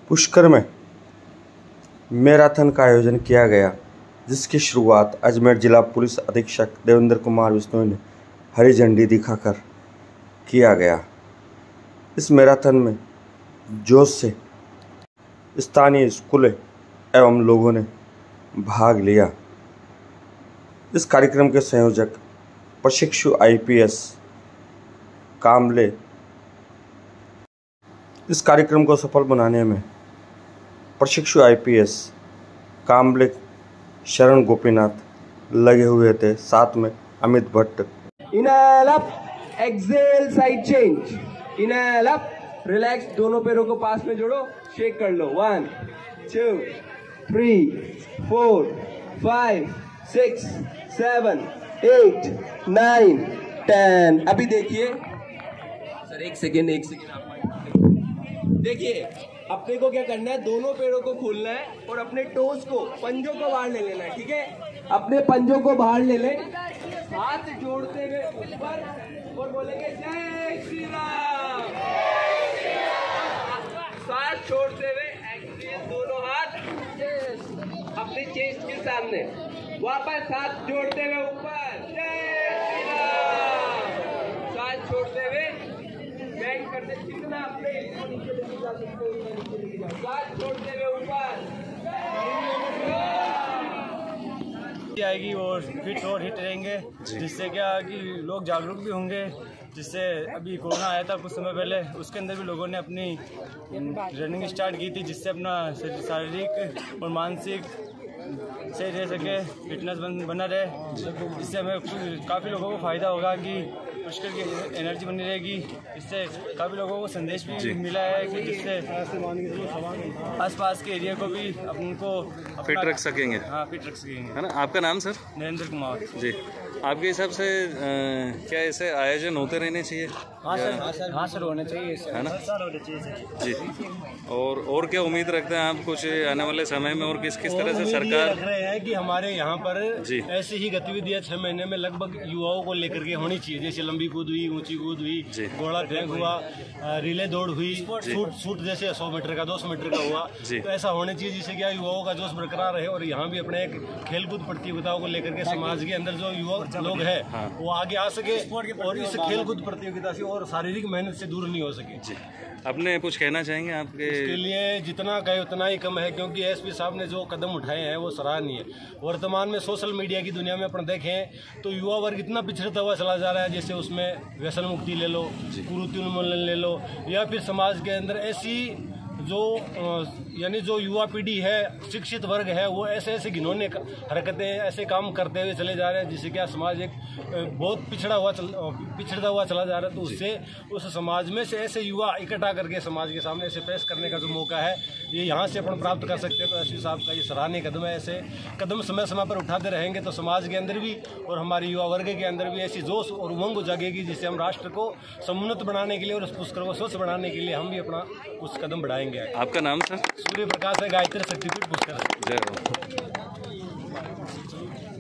पुष्कर में मैराथन का आयोजन किया गया, जिसकी शुरुआत अजमेर जिला पुलिस अधीक्षक देवेंद्र कुमार बिश्नोई ने हरी झंडी दिखाकर किया गया। इस मैराथन में जोश से स्थानीय स्कूल एवं लोगों ने भाग लिया। इस कार्यक्रम के संयोजक प्रशिक्षु IPS कामले इस कार्यक्रम को सफल बनाने में प्रशिक्षु IPS कामले शरण गोपीनाथ लगे हुए थे, साथ में Amit Bhatt. Inhale up, exhale, side change, inhale up, relax, दोनों पैरों को पास में जोड़ो, शेक कर लो। 1 2 3 4 5 6 7 8 9 10। अभी देखिए सर, एक सेकेंड देखिए, अपने को क्या करना है, दोनों पैरों को खोलना है और अपने टोस को, पंजों को बाहर ले लेना है। ठीक है, अपने पंजों को बाहर ले लें, हाथ जोड़ते हुए ऊपर और बोलेंगे जय श्री राम। सांस छोड़ते हुए एक्सहेल, दोनों हाथ अपने चेस्ट के सामने, वापस हाथ जोड़ते हुए ऊपर, जय श्री राम। सांस छोड़ते हुए बैंड करते, जितना अपने नीचे लेके जा सकते हो, सांस छोड़ते हुए ऊपर आएगी और फिट और हिट रहेंगे, जिससे क्या कि लोग जागरूक भी होंगे। जिससे अभी कोरोना आया था कुछ समय पहले, उसके अंदर भी लोगों ने अपनी रनिंग स्टार्ट की थी, जिससे अपना शारीरिक और मानसिक सही रह सके, फिटनेस बना रहे। इससे हमें काफ़ी लोगों को फ़ायदा होगा कि पुष्कर की एनर्जी बनी रहेगी। इससे काफ़ी लोगों को संदेश भी मिला है कि जिससे आसपास के एरिया को भी उनको फिट रख सकेंगे। हाँ, फिट रख सकेंगे, है ना। आपका नाम सर? नरेंद्र कुमार जी। आपके हिसाब से क्या ऐसे आयोजन होते रहने चाहिए? हाँ सर होने चाहिए, है ना जी। और क्या उम्मीद रखते हैं आप कुछ आने वाले समय में, और किस तरह से सरकार रख रहे हैं कि हमारे यहाँ पर जी ऐसी ही गतिविधियां 6 महीने में लगभग युवाओं को लेकर के होनी चाहिए। जैसे लंबी कूद हुई, ऊंची कूद हुई, घोड़ा फेंक हुआ, रिले दौड़ हुई, शूट जैसे 100 मीटर का 200 मीटर का हुआ, तो ऐसा होना चाहिए जिससे क्या युवाओं का जोश बरकरार रहे। और यहाँ भी अपने एक खेलकूद प्रतियोगिताओं को लेकर के समाज के अंदर जो युवा लोग हैं वो आगे आ सके और इस खेलकूद प्रतियोगिता से और शारीरिक मेहनत से दूर नहीं हो सके। जी, अपने कुछ कहना चाहेंगे आपके? इसके लिए जितना कहे उतना ही कम है, क्योंकि SP साहब ने जो कदम उठाए हैं वो सराहनीय है। वर्तमान में सोशल मीडिया की दुनिया में अपन देखें तो युवा वर्ग इतना पिछड़ता हुआ चला जा रहा है। जैसे उसमें व्यसन मुक्ति ले लो, कुरीति उन्मूलन ले लो, या फिर समाज के अंदर ऐसी जो यानी जो युवा पीढ़ी है, शिक्षित वर्ग है, वो ऐसे घिनौने हरकतें, ऐसे काम करते हुए चले जा रहे हैं, जिससे क्या समाज एक बहुत पिछड़ता हुआ चला जा रहा है। तो उससे उस समाज में से ऐसे युवा इकट्ठा करके समाज के सामने ऐसे पेश करने का जो मौका है, ये यहाँ से अपन प्राप्त कर सकते हैं। तो SP साहब का ये सराहनीय कदम है। ऐसे कदम समय समय पर उठाते रहेंगे तो समाज के अंदर भी और हमारे युवा वर्ग के अंदर भी ऐसी जोश और उमंग जागेगी, जिससे हम राष्ट्र को समुन्नत बनाने के लिए और उस पुष्कर को स्वच्छ बनाने के लिए हम भी अपना कुछ कदम बढ़ाएंगे। आपका नाम सर? सूर्य प्रकाश है, गायत्री शक्तिपीठ पुष्कर। जय हो।